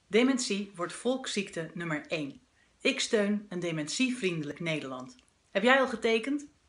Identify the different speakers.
Speaker 1: Dementie wordt volksziekte nummer 1. Ik steun een dementievriendelijk Nederland. Heb jij al getekend?